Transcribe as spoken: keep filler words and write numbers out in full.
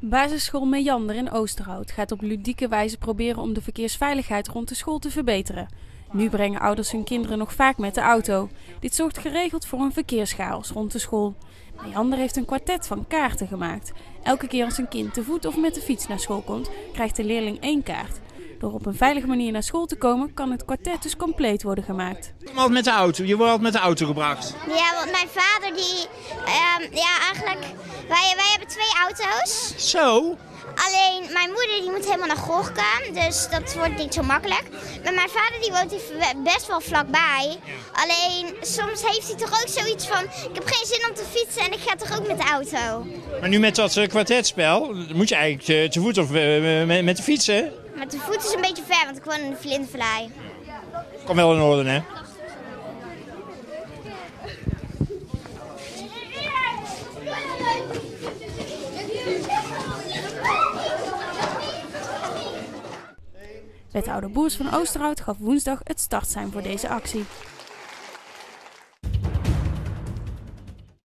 Basisschool Meander in Oosterhout gaat op ludieke wijze proberen om de verkeersveiligheid rond de school te verbeteren. Nu brengen ouders hun kinderen nog vaak met de auto. Dit zorgt geregeld voor een verkeerschaos rond de school. Meander heeft een kwartet van kaarten gemaakt. Elke keer als een kind te voet of met de fiets naar school komt, krijgt de leerling één kaart. Door op een veilige manier naar school te komen, kan het kwartet dus compleet worden gemaakt. Je wordt met de auto, je wordt altijd met de auto gebracht. Ja, want mijn vader die, uh, ja eigenlijk, wij, wij hebben twee auto's. Zo? Alleen mijn moeder die moet helemaal naar Gorkum, dus dat wordt niet zo makkelijk. Maar mijn vader die woont hier best wel vlakbij. Alleen soms heeft hij toch ook zoiets van, ik heb geen zin om te fietsen en ik ga toch ook met de auto. Maar nu met dat uh, kwartetspel, moet je eigenlijk uh, te voet of uh, met, met de fiets, hè? Met de voet is een beetje ver, want ik woon in de Vlindervallei. Komt wel in orde, hè? Wethouder Boers van Oosterhout gaf woensdag het startsein voor deze actie.